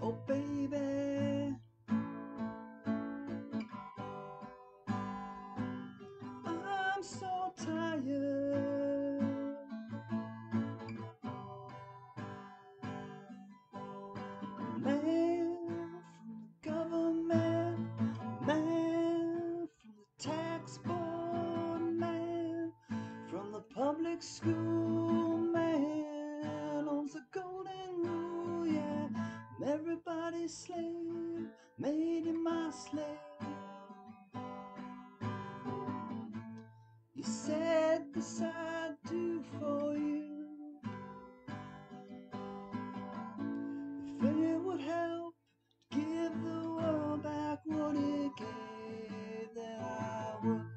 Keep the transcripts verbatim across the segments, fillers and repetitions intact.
Oh baby, I'm so tired. Man from the government, man from the tax board, man from the public school, man owns the golden rule, yeah. I'm everybody's slave, made in my slave. You said this I'd do for you if it would help give the world back what it gave, then I would,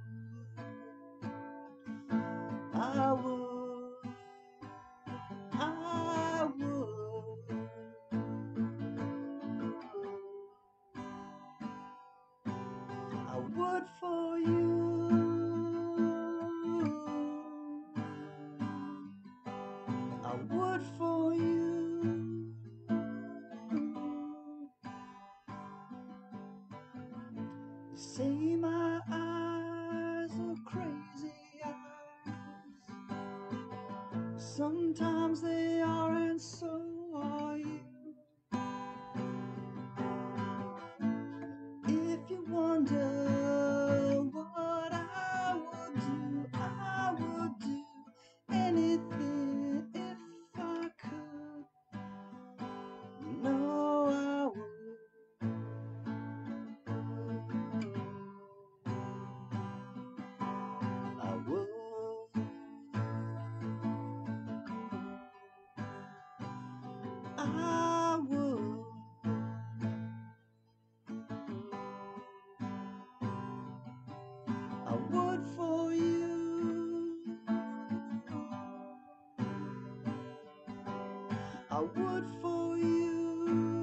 I would, I would, I would for you. I would for you. You say my eyes are crazy eyes. Sometimes they are, and so are you. If you wonder what I would do, I would do anything if I could. You know I would. I would. I would. I would for you. I would for you.